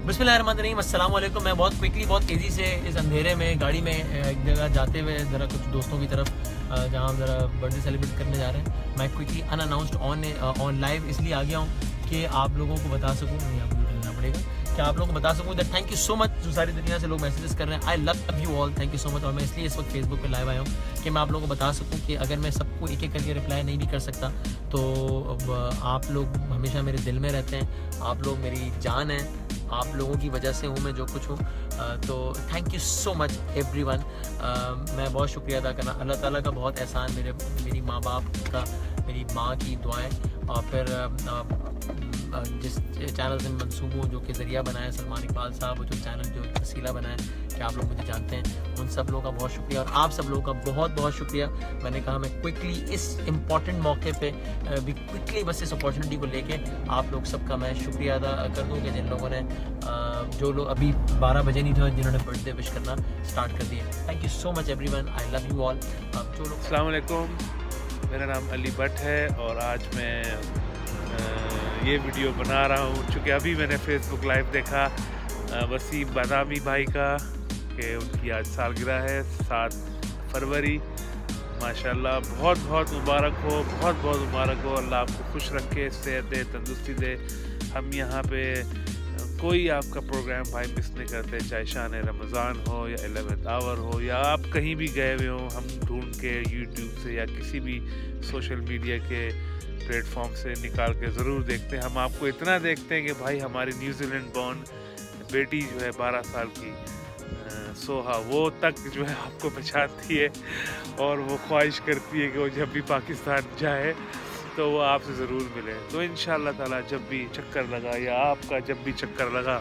बिस्मिल्लाहिर्रहमानिर्रहीम, अस्सलाम वालेकुम। मैं बहुत क्विकली, बहुत तेज़ी से इस अंधेरे में गाड़ी में एक जगह जाते हुए ज़रा कुछ दोस्तों की तरफ जहाँ हम ज़रा बर्थडे सेलिब्रेट करने जा रहे हैं, मैं क्विकली अनअनाउंस्ड ऑन लाइव इसलिए आ गया हूँ कि आप लोगों को बता सकूँ, नहीं आपको चलना पड़ेगा, कि आप लोगों को बता सकूँ that thank you so much. जो सारी दुनिया से लोग मैसेजेस कर रहे हैं, I love you all, thank you so much. और मैं इसलिए इस वक्त फेसबुक पे लाइव आया हूँ कि मैं आप लोगों को बता सकूँ कि अगर मैं सबको एक एक करके रिप्लाई नहीं भी कर सकता तो आप लोग हमेशा मेरे दिल में रहते हैं, आप लोग मेरी जान हैं, आप लोगों की वजह से हूँ मैं जो कुछ हूँ। तो thank you so much everyone. मैं बहुत शुक्रिया अदा करना, अल्लाह ताला का बहुत एहसान, मेरी माँ बाप का, मेरी माँ की दुआएं, और फिर जिस चैनल से मंसूब हूँ, जो कि ज़रिया बनाया सलमान इकबाल साहब, जो चैनल जो वसीला बनाया कि आप लोग मुझे जानते हैं, उन सब लोगों का बहुत शुक्रिया, और आप सब लोगों का बहुत बहुत शुक्रिया। मैंने कहा मैं क्विकली इस इम्पॉर्टेंट मौके पे भी क्विकली बस इस अपॉर्चुनिटी को लेके आप लोग सबका मैं शुक्रिया अदा कर दूँ कि जिन लोगों ने जो लोग अभी 12 बजे नहीं थे जिन्होंने बर्थडे विश करना स्टार्ट कर दिया। Thank you so much everyone, I love you all. जो लोग, अस्सलाम वालेकुम, मेरा नाम अली भट्ट है और आज मैं ये वीडियो बना रहा हूँ चूँकि अभी मैंने फेसबुक लाइव देखा वसीम बादामी भाई का कि उनकी आज सालगिरह है 7 फरवरी। माशाल्लाह बहुत बहुत मुबारक हो, बहुत बहुत मुबारक हो। अल्लाह आपको खुश रखे, सेहत दे, तंदुरुस्ती दे। हम यहाँ पे कोई आपका प्रोग्राम भाई मिस नहीं करते, चाहे शान रमज़ान हो या 11th आवर हो या आप कहीं भी गए हुए हो, हम ढूंढ के यूट्यूब से या किसी भी सोशल मीडिया के प्लेटफॉर्म से निकाल के ज़रूर देखते हैं। हम आपको इतना देखते हैं कि भाई हमारी न्यूजीलैंड बॉर्न बेटी जो है 12 साल की सोहा, वो तक जो है आपको पहचानती है और वो ख्वाहिश करती है कि वो जब भी पाकिस्तान जाए तो वो आपसे ज़रूर मिले। तो इंशाअल्लाह ताला जब भी चक्कर लगा या आपका जब भी चक्कर लगा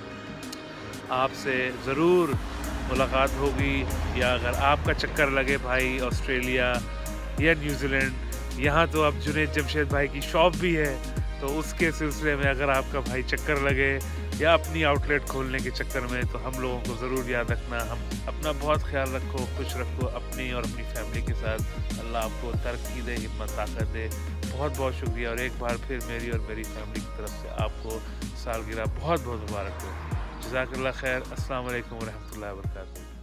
आपसे ज़रूर मुलाकात होगी, या अगर आपका चक्कर लगे भाई ऑस्ट्रेलिया या न्यूजीलैंड, यहाँ तो अब जुनैद जमशेद भाई की शॉप भी है, तो उसके सिलसिले में अगर आपका भाई चक्कर लगे या अपनी आउटलेट खोलने के चक्कर में, तो हम लोगों को ज़रूर याद रखना। हम अपना बहुत ख्याल रखो, खुश रखो अपनी और अपनी फैमिली के साथ। अल्लाह आपको तरक्की दे, हिम्मत ताकत दे। बहुत बहुत शुक्रिया, और एक बार फिर मेरी और मेरी फैमिली की तरफ से आपको सालगिरह बहुत बहुत मुबारक हो। जज़ाकल्लाह खैर। अस्सलाम वालेकुम व रहमतुल्लाहि व बरकातहू।